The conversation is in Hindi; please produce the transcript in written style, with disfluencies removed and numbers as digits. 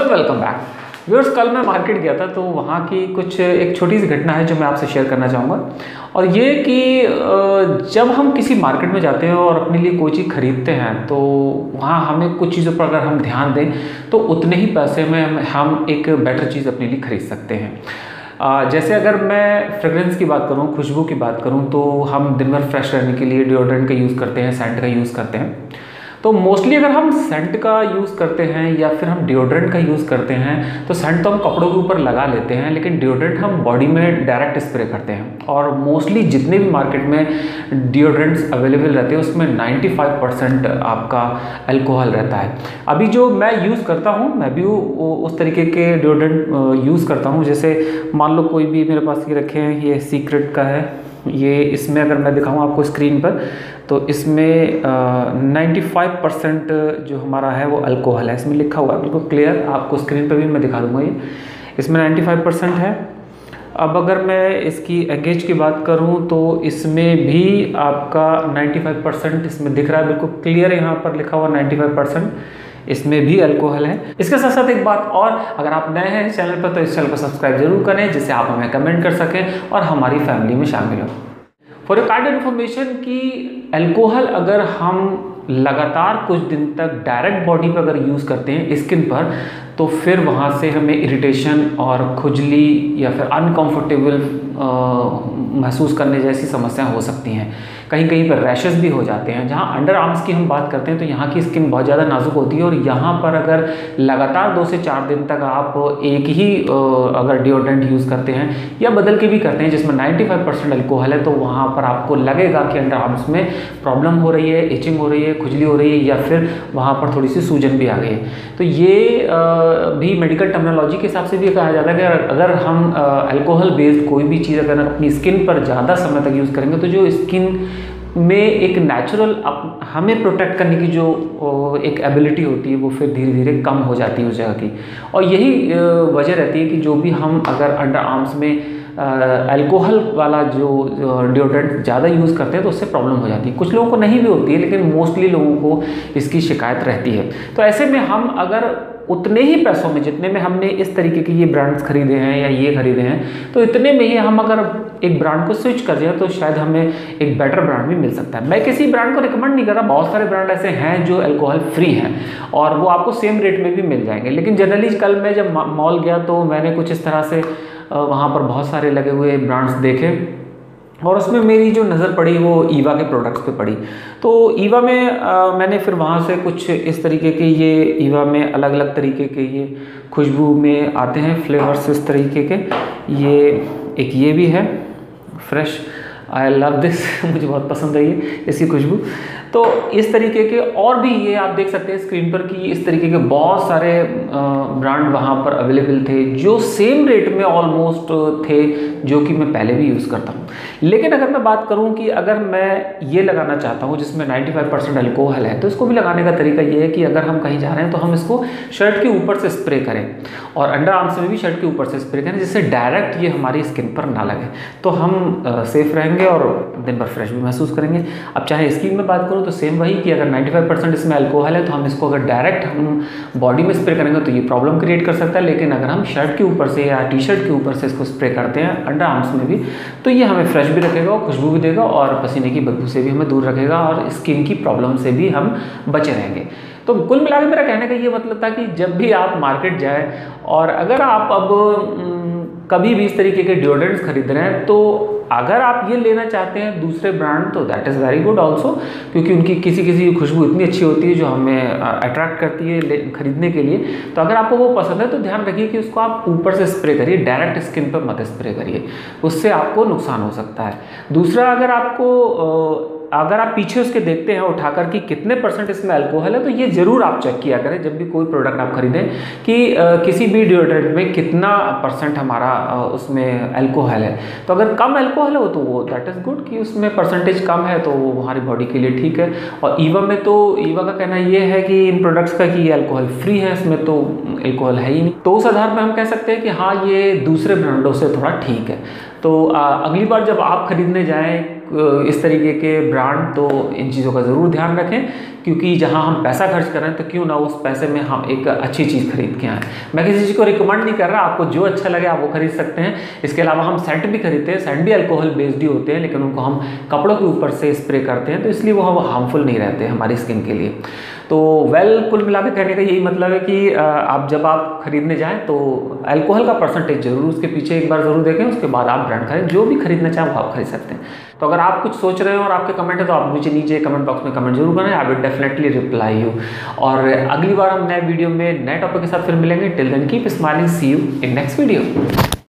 Welcome back viewers. कल मैं मार्केट गया था तो वहाँ की कुछ एक छोटी सी घटना है जो मैं आपसे शेयर करना चाहूँगा। और ये कि जब हम किसी मार्केट में जाते हैं और अपने लिए कोई चीज़ खरीदते हैं तो वहाँ हमें कुछ चीज़ों पर अगर हम ध्यान दें तो उतने ही पैसे में हम एक बेटर चीज़ अपने लिए खरीद सकते हैं। जैसे अगर मैं फ्रेगरेंस की बात करूँ, खुशबू की बात करूँ, तो हम दिन भर फ्रेश रहने के लिए डिओड्रेंट का यूज़ करते हैं, सेंट का यूज़ करते हैं। तो मोस्टली अगर हम सेंट का यूज़ करते हैं या फिर हम डिओड्रेंट का यूज़ करते हैं तो सेंट तो हम कपड़ों के ऊपर लगा लेते हैं, लेकिन डिओड्रेंट हम बॉडी में डायरेक्ट स्प्रे करते हैं। और मोस्टली जितने भी मार्केट में डिओड्रेंट्स अवेलेबल रहते हैं उसमें 95% आपका अल्कोहल रहता है। अभी जो मैं यूज़ करता हूँ, मैं भी उस तरीके के डिओड्रेंट यूज़ करता हूँ। जैसे मान लो कोई भी मेरे पास ये रखे हैं, ये सीक्रेट का है, ये इसमें अगर मैं दिखाऊँ आपको स्क्रीन पर तो इसमें 95% जो हमारा है वो अल्कोहल है। इसमें लिखा हुआ है बिल्कुल क्लियर, आपको स्क्रीन पर भी मैं दिखा दूंगा। ये इसमें 95% है। अब अगर मैं इसकी एंगेज की बात करूं तो इसमें भी आपका 95% इसमें दिख रहा है, बिल्कुल क्लियर यहाँ पर लिखा हुआ 95%, इसमें भी अल्कोहल है। इसके साथ साथ एक बात और, अगर आप नए हैं इस चैनल पर तो इस चैनल को सब्सक्राइब जरूर करें जिससे आप हमें कमेंट कर सकें और हमारी फैमिली में शामिल हो। फॉर योर काइंड इन्फॉर्मेशन कि अल्कोहल अगर हम लगातार कुछ दिन तक डायरेक्ट बॉडी पर अगर यूज़ करते हैं स्किन पर तो फिर वहाँ से हमें इरिटेशन और खुजली या फिर अनकंफर्टेबल महसूस करने जैसी समस्याएं हो सकती हैं। कहीं कहीं पर रैशेस भी हो जाते हैं। जहाँ अंडर आर्म्स की हम बात करते हैं तो यहाँ की स्किन बहुत ज़्यादा नाजुक होती है और यहाँ पर अगर लगातार 2 से 4 दिन तक आप एक ही अगर डिओड्रेंट यूज़ करते हैं या बदल के भी करते हैं जिसमें 95% अल्कोहल है तो वहाँ पर आपको लगेगा कि अंडर आर्म्स में प्रॉब्लम हो रही है, इचिंग हो रही है, खुजली हो रही है या फिर वहाँ पर थोड़ी सी सूजन भी आ गई है। तो ये भी मेडिकल टर्मिनोलॉजी के हिसाब से भी कहा जाता है कि अगर हम अल्कोहल बेस्ड कोई भी चीज़ अगर अपनी स्किन पर ज़्यादा समय तक यूज़ करेंगे तो जो स्किन में एक नेचुरल हमें प्रोटेक्ट करने की जो एक एबिलिटी होती है वो फिर धीरे धीरे कम हो जाती है उस जगह की। और यही वजह रहती है कि जो भी हम अगर अंडर आर्म्स में अल्कोहल वाला जो डिओड्रेंट ज़्यादा यूज़ करते हैं तो उससे प्रॉब्लम हो जाती है। कुछ लोगों को नहीं भी होती है लेकिन मोस्टली लोगों को इसकी शिकायत रहती है। तो ऐसे में हम अगर उतने ही पैसों में जितने में हमने इस तरीके के ये ब्रांड्स खरीदे हैं या ये खरीदे हैं तो इतने में ही हम अगर एक ब्रांड को स्विच कर जाए तो शायद हमें एक बेटर ब्रांड भी मिल सकता है। मैं किसी ब्रांड को रिकमेंड नहीं कर रहा, बहुत सारे ब्रांड ऐसे हैं जो अल्कोहल फ्री हैं और वो आपको सेम रेट में भी मिल जाएंगे। लेकिन जनरली कल मैं जब मॉल गया तो मैंने कुछ इस तरह से वहाँ पर बहुत सारे लगे हुए ब्रांड्स देखे और उसमें मेरी जो नज़र पड़ी वो ईवा के प्रोडक्ट्स पे पड़ी। तो ईवा में मैंने फिर वहाँ से कुछ इस तरीके के, ये ईवा में अलग अलग तरीके के ये खुशबू में आते हैं फ्लेवर्स इस तरीके के। ये भी है फ्रेश, आई लव दिस मुझे बहुत पसंद है ये इसकी खुशबू। तो इस तरीके के और भी ये आप देख सकते हैं स्क्रीन पर कि इस तरीके के बहुत सारे ब्रांड वहाँ पर अवेलेबल थे जो सेम रेट में ऑलमोस्ट थे जो कि मैं पहले भी यूज़ करता हूँ। लेकिन अगर मैं बात करूँ कि अगर मैं ये लगाना चाहता हूँ जिसमें 95% अल्कोहल है तो इसको भी लगाने का तरीका ये है कि अगर हम कहीं जा रहे हैं तो हम इसको शर्ट के ऊपर से स्प्रे करें और अंडर आर्म्स में भी शर्ट के ऊपर से स्प्रे करें जिससे डायरेक्ट ये हमारी स्किन पर ना लगे। तो हम सेफ रहेंगे और दिन भर फ्रेश भी महसूस करेंगे। अब चाहे स्किन में बात करूँ तो सेम वही कि अगर 95% इसमें अल्कोहल है तो हम इसको अगर डायरेक्ट हम बॉडी में स्प्रे करेंगे तो ये प्रॉब्लम क्रिएट कर सकता है। लेकिन अगर हम शर्ट के ऊपर से या टी शर्ट के ऊपर से इसको स्प्रे करते हैं अंडर आर्म्स में भी तो ये हमें फ्रेश भी रखेगा और खुशबू भी देगा और पसीने की बदबू से भी हमें दूर रखेगा और स्किन की प्रॉब्लम से भी हम बचे रहेंगे। तो कुल मिलाकर मेरा कहने का ये मतलब था कि जब भी आप मार्केट जाए और अगर आप अब कभी भी इस तरीके के डिओड्रेंट्स खरीद रहे हैं तो अगर आप ये लेना चाहते हैं दूसरे ब्रांड तो that is very good also, क्योंकि उनकी किसी की खुशबू इतनी अच्छी होती है जो हमें अट्रैक्ट करती है खरीदने के लिए। तो अगर आपको वो पसंद है तो ध्यान रखिए कि उसको आप ऊपर से स्प्रे करिए, डायरेक्ट स्किन पर मत स्प्रे करिए, उससे आपको नुकसान हो सकता है। दूसरा, अगर आप पीछे उसके देखते हैं उठाकर कि कितने % इसमें अल्कोहल है तो ये ज़रूर आप चेक किया करें जब भी कोई प्रोडक्ट आप खरीदें कि किसी भी डिओड्रेंट में कितना % हमारा उसमें अल्कोहल है। तो अगर कम अल्कोहल हो तो वो दैट इज़ गुड कि उसमें % कम है तो वो हमारी बॉडी के लिए ठीक है। और ईवा में तो ईवा का कहना ये है कि इन प्रोडक्ट्स का कि ये अल्कोहल फ्री है, इसमें तो अल्कोहल है ही नहीं। तो उस आधार पर हम कह सकते हैं कि हाँ ये दूसरे ब्रांडों से थोड़ा ठीक है। तो अगली बार जब आप खरीदने जाएं इस तरीके के ब्रांड तो इन चीज़ों का ज़रूर ध्यान रखें क्योंकि जहाँ हम पैसा खर्च कर रहे हैं तो क्यों ना उस पैसे में हम एक अच्छी चीज़ खरीद के आएँ। मैं किसी चीज़ को रिकमेंड नहीं कर रहा, आपको जो अच्छा लगे आप वो खरीद सकते हैं। इसके अलावा हम सेंट भी खरीदते हैं, सेंट भी अल्कोहल बेस्ड ही होते हैं, लेकिन उनको हम कपड़ों के ऊपर से स्प्रे करते हैं, तो इसलिए वो हार्मफुल नहीं रहते हमारी स्किन के लिए। तो कुल मिला के कहने का यही मतलब है कि आप जब आप खरीदने जाएं तो अल्कोहल का परसेंटेज जरूर उसके पीछे एक बार जरूर देखें, उसके बाद आप ब्रांड खरीदें। जो भी खरीदना चाहें वो आप खरीद सकते हैं। तो अगर आप कुछ सोच रहे हो और आपके कमेंट है तो आप मुझे नीचे कमेंट बॉक्स में कमेंट जरूर करें, I will definitely reply you. और अगली बार हम नए वीडियो में नए टॉपिक के साथ फिर मिलेंगे। Till then keep smiling, see you in next video.